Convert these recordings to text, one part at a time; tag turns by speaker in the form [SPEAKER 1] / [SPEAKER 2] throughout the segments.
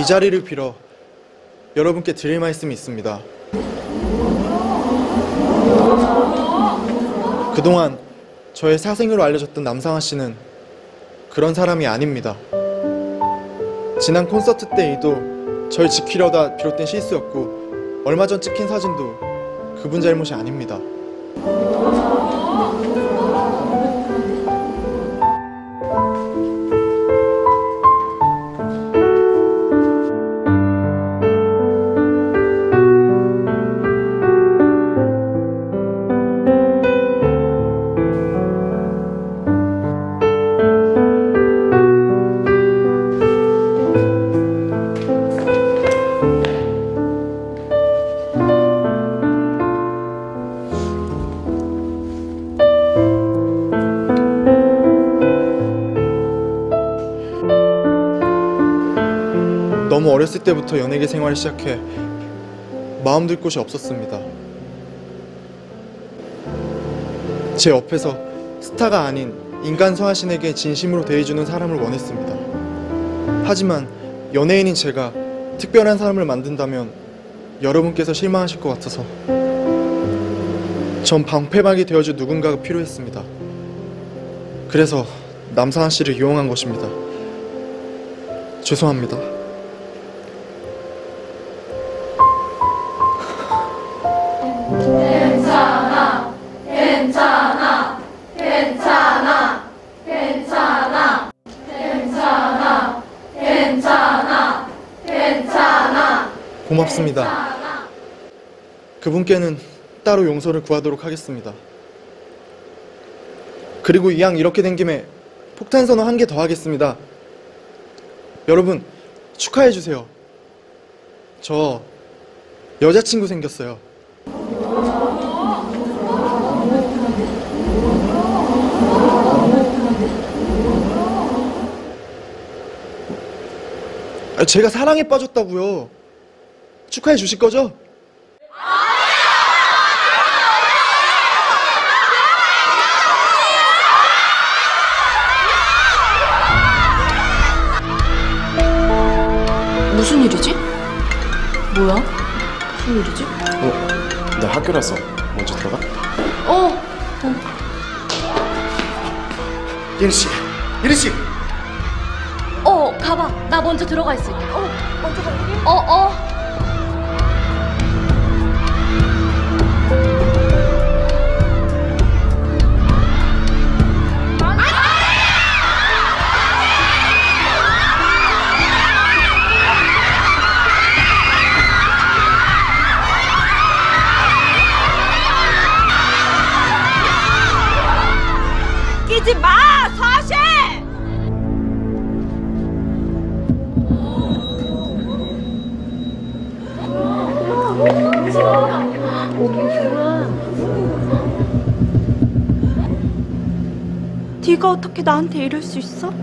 [SPEAKER 1] 이 자리를 빌어 여러분께 드릴 말씀이 있습니다. 그동안 저의 사생으로 알려졌던 남상아 씨는 그런 사람이 아닙니다. 지난 콘서트 때에도 절 지키려다 비롯된 실수였고, 얼마 전 찍힌 사진도 그분 잘못이 아닙니다. 너무 어렸을 때부터 연예계 생활을 시작해 마음 둘 곳이 없었습니다. 제 옆에서 스타가 아닌 인간 서하신에게 진심으로 대해주는 사람을 원했습니다. 하지만 연예인인 제가 특별한 사람을 만든다면 여러분께서 실망하실 것 같아서 전 방패막이 되어줄 누군가가 필요했습니다. 그래서 남상아 씨를 이용한 것입니다. 죄송합니다.
[SPEAKER 2] 괜찮아, 괜찮아, 괜찮아, 괜찮아, 괜찮아, 괜찮아, 괜찮아.
[SPEAKER 1] 고맙습니다. 그분께는 따로 용서를 구하도록 하겠습니다. 그리고 이왕 이렇게 된 김에 폭탄 선언 한 개 더 하겠습니다. 여러분 축하해주세요. 저 여자친구 생겼어요. 제가 사랑에 빠졌다고요. 축하해 주실 거죠?
[SPEAKER 3] 무슨 일이지? 뭐야? 무슨 일이지?
[SPEAKER 4] 나 학교라서 먼저 들어가?
[SPEAKER 1] 예리씨, 예리씨!
[SPEAKER 3] 가봐. 나 먼저 들어가 있을게. 먼저 갈게.
[SPEAKER 2] 끼지 마, 서하신! 네가 어떻게 나한테 이럴 수 있어?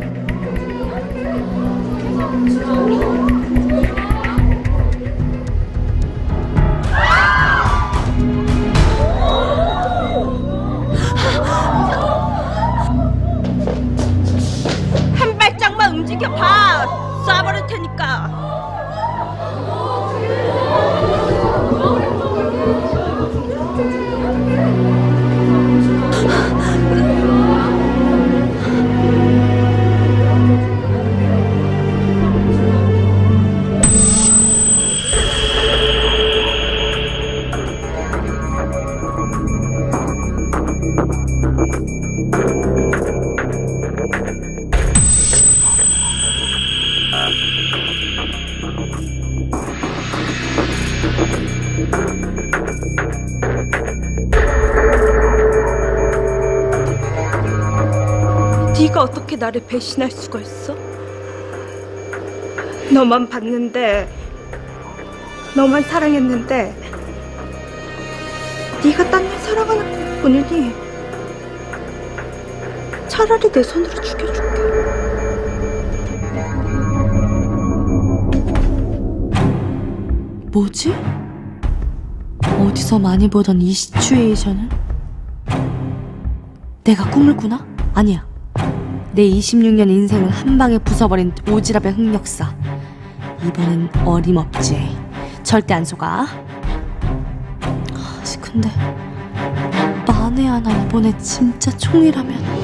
[SPEAKER 2] 한 발짝만 움직여봐! 쏴버릴 테니까! 네가 어떻게 나를 배신할 수가 있어? 너만 봤는데, 너만 사랑했는데, 네가 딴 일 사랑하는 것 뿐이니 차라리 내 손으로 죽여줄게.
[SPEAKER 3] 뭐지? 어디서 많이 보던 이 시츄에이션은? 내가 꿈을 꾸나? 아니야. 내 26년 인생을 한 방에 부숴버린 오지랖의 흑역사. 이번엔 어림없지. 절대 안 속아. 근데 만에 하나 이번에 진짜 총이라면.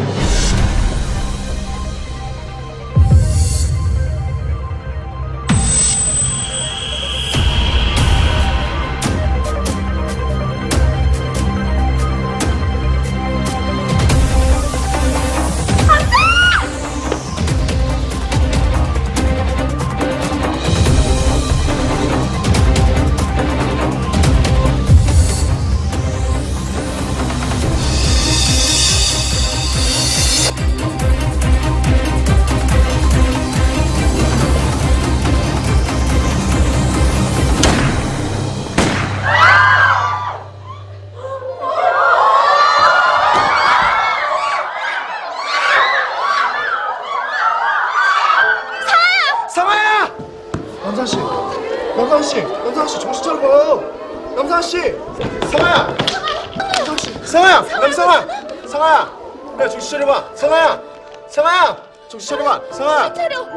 [SPEAKER 1] 남상아 씨 정신 차려봐요. 남상아 씨, 상아야, 상아야, 상아야, 야 정신 차려봐, 상아야, 정신 차려봐, 상아야,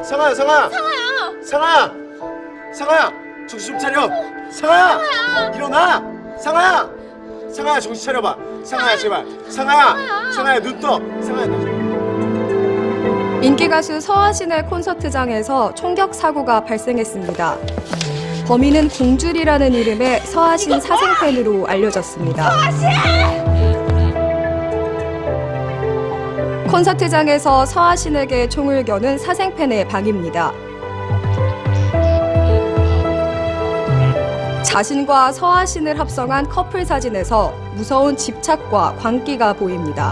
[SPEAKER 1] 상아야, 정신 좀 차려, 상아야, 일어나, 상아야, 정신 차려봐, 상아야 제발, 상아야 눈 떠, 상아야 눈 떠.
[SPEAKER 5] 인기 가수 서하신의 콘서트장에서 총격 사고가 발생했습니다. 범인은 공줄이라는 이름의 서하신 사생팬으로 알려졌습니다. 콘서트장에서 서하신에게 총을 겨눈 사생팬의 방입니다. 자신과 서하신을 합성한 커플 사진에서 무서운 집착과 광기가 보입니다.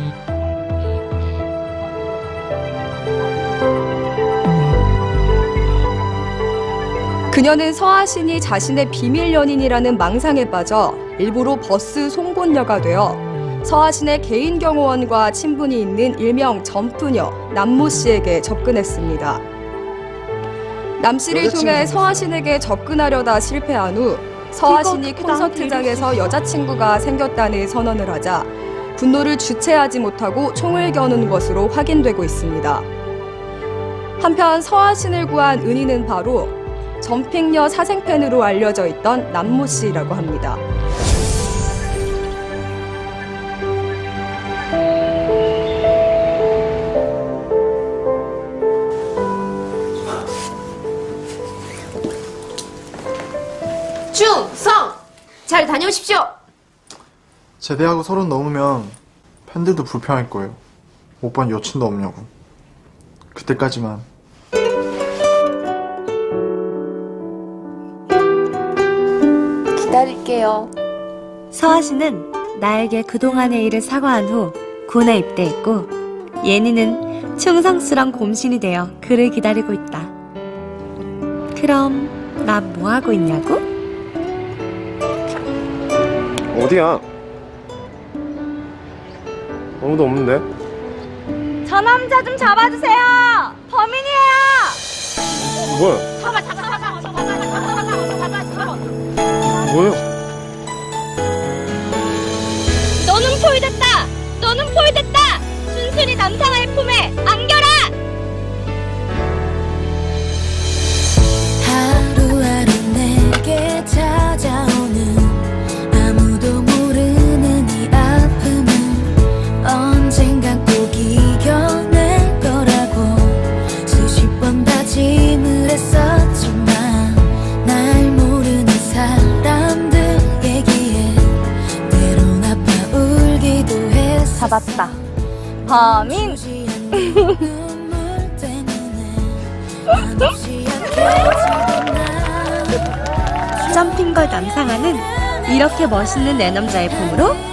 [SPEAKER 5] 그녀는 서하신이 자신의 비밀 연인이라는 망상에 빠져 일부러 버스 송곳녀가 되어 서하신의 개인 경호원과 친분이 있는 일명 점프녀 남모 씨에게 접근했습니다. 남 씨를 통해 서하신에게 접근하려다 실패한 후 서하신이 콘서트장에서 여자친구가 생겼다는 선언을 하자 분노를 주체하지 못하고 총을 겨눈 것으로 확인되고 있습니다. 한편 서하신을 구한 은인은 바로 점핑녀 사생팬으로 알려져 있던 남모 씨라고 합니다.
[SPEAKER 3] 충성! 잘 다녀오십시오!
[SPEAKER 1] 제대하고 30 넘으면 팬들도 불평할 거예요. 오빠는 여친도 없냐고. 그때까지만.
[SPEAKER 3] 기다릴게요.
[SPEAKER 6] 서하신은 나에게 그동안의 일을 사과한 후 군에 입대했고 예니는 충성스런 곰신이 되어 그를 기다리고 있다. 그럼 난 뭐하고 있냐고?
[SPEAKER 4] 어디야? 아무도 없는데?
[SPEAKER 2] 저 남자 좀 잡아주세요. 범인이에요.
[SPEAKER 4] 뭐야?
[SPEAKER 2] 잡아.
[SPEAKER 4] 뭐야?
[SPEAKER 2] 너는 포위됐다. 순순히 남상아의 품에 안겨라.
[SPEAKER 7] 하루하루 내게 찾아오는 아무도 모르는 이 아픔은 언젠간 꼭 이겨낼 거라고 수십 번 다짐을 했었지만 날 모르는 사람들 얘기에 때론 아파 울기도 했어.
[SPEAKER 2] 잡았다. 범인.
[SPEAKER 6] 점핑걸 남상아는 이렇게 멋있는 내 남자의 품으로